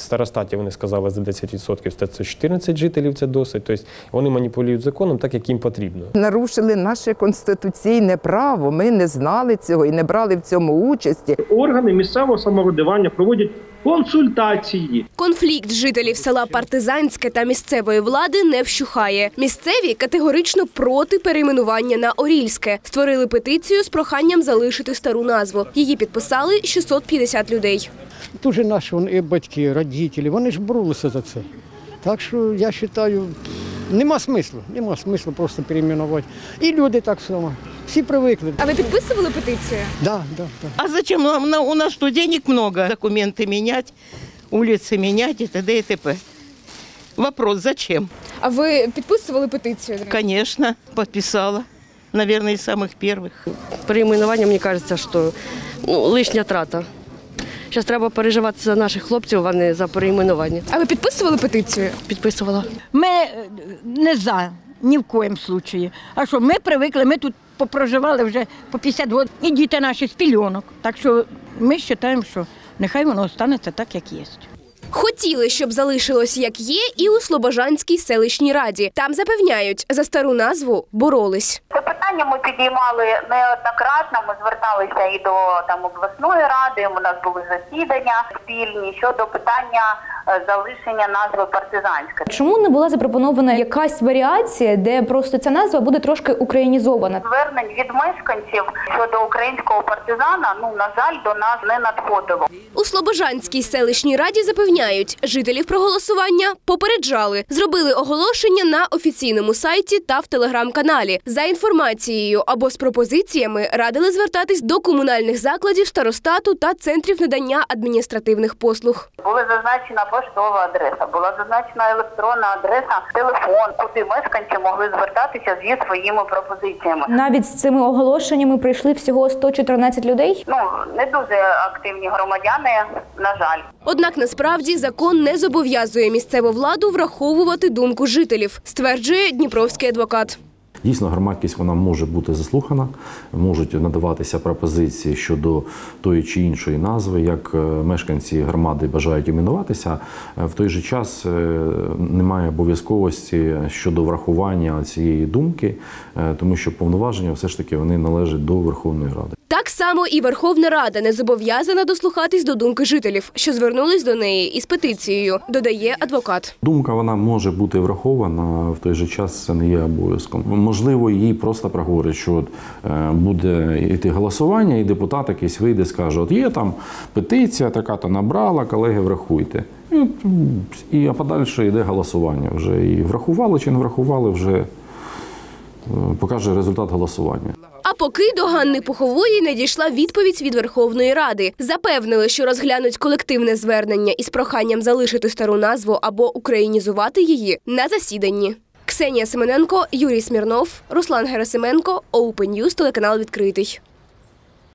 старостаті вони сказали за 10%, це 14 жителів, це досить. Тобто вони маніпулюють законом так, як їм потрібно. Нарушили наше конституційне право, ми не знали цього і не брали в цьому участі. Органи місцевого самоврядування проводять консультації. Конфлікт жителів села Партизанське та місцевої влади не вщухає. Місцеві категорично проти перейменування на Орільське. Створили петицію з проханням залишити стару назву. Її підписали 650 людей. Дуже наші батьки, родителі, вони ж боролися за це. Так що я вважаю, нема смислу просто перейменувати. І люди так само. Всі привикли. А ви підписували петицію? Да. А зачем? У нас что, денег много? Документы менять, улицы менять и т.д. и т.п. Вопрос, зачем? А ви підписували петицію? Конечно, подписала. Наверное, из самых первых. Перейменування, мені кажеться, що лишня трата. Зараз треба переживати за наших хлопців, а не за перейменування. А ви підписували петицію? Підписувала. Ми не за, ні в коєму випадку. А що, ми привикли, ми тут попроживали вже по 50 років. І діти наші з пільонок. Так що ми вважаємо, що нехай воно залишиться так, як є. Хотіли, щоб залишилось як є, і у Слобожанській селищній раді. Там запевняють, за стару назву боролись. Це питання ми підіймали неоднократно, ми зверталися і до обласної ради, у нас були засідання спільні щодо питання залишення назви Партизанська. Чому не була запропонована якась варіація, де просто ця назва буде трошки українізована? Звернень від мешканців щодо українського партизана, на жаль, до нас не надходило. У Слобожанській селищній раді запевняють, жителів про голосування попереджали. Зробили оголошення на офіційному сайті та в телеграм-каналі. За інформацією або з пропозиціями радили звертатись до комунальних закладів, старостату та центрів надання адміністративних послуг. Була зазначена поштова адреса, була зазначена електронна адреса, телефон, куди мешканці могли звертатися зі своїми пропозиціями. Навіть з цими оголошеннями прийшли всього 114 людей? Не дуже активні громадяни, на жаль. Однак насправді закон не зобов'язує місцеву владу враховувати думку жителів, стверджує дніпровський адвокат. Дійсно, громадськість вона може бути заслухана, можуть надаватися пропозиції щодо тої чи іншої назви, як мешканці громади бажають іменуватися. В той же час немає обов'язковості щодо врахування цієї думки, тому що повноваження все ж таки вони належать до Верховної Ради. Так само і Верховна Рада не зобов'язана дослухатись до думки жителів, що звернулись до неї із петицією, додає адвокат. Думка вона може бути врахована, в той же час це не є обов'язком. Можливо, їй просто проговорять, що буде йти голосування, і депутат якийсь вийде і скаже, от є там петиція, така-то набрала, колеги, врахуйте. А подальше йде голосування вже. І врахували чи не врахували, вже покаже результат голосування. А поки до Ганни Пухової не дійшла відповідь від Верховної Ради. Запевнили, що розглянуть колективне звернення із проханням залишити стару назву або українізувати її на засіданні. Ксенія Семененко, Юрій Смірнов, Руслан Герасименко, Open News, телеканал «Відкритий».